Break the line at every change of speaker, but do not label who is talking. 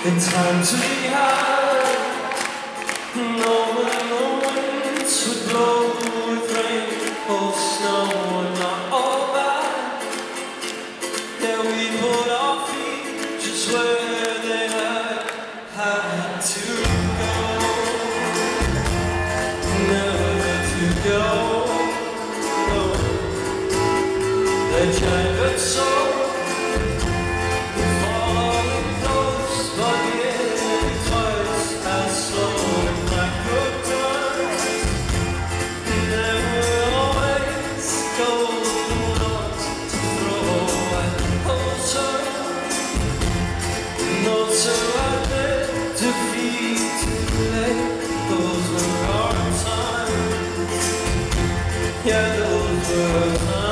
In time to be had, knowing the winds would blow with rain or snow and not all bad. Yeah, we put our feet just where they had to go, never to go. No. They tried but so. Yeah, those were times.